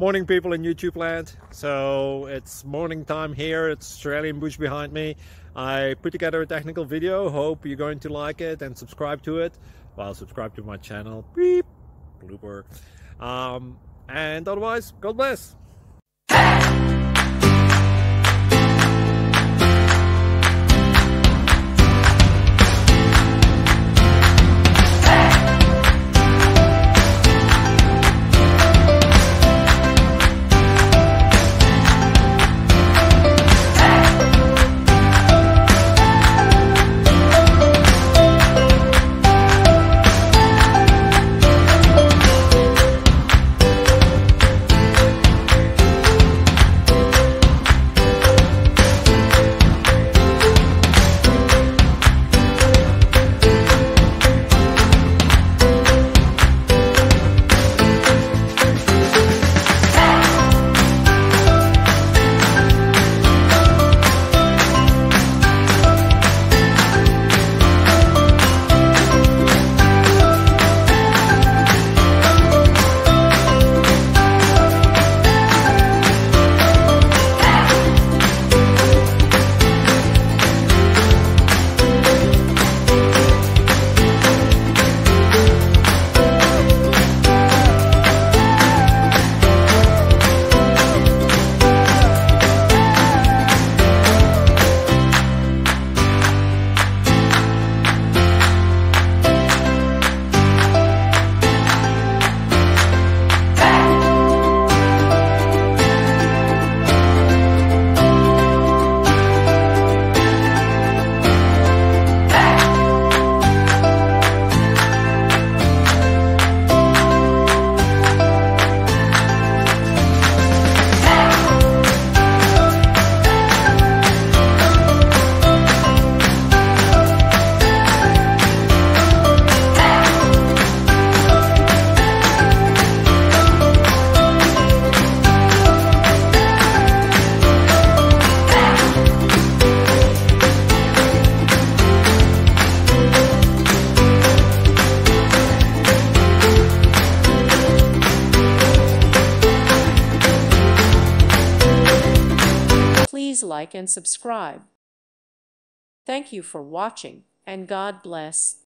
Morning people in YouTube land. So it's morning time here. It's Australian bush behind me. I put together a technical video. Hope you're going to like it and subscribe to it. Well, subscribe to my channel. Beep. Blooper. And otherwise, God bless. Please like and subscribe. Thank you for watching, and God bless.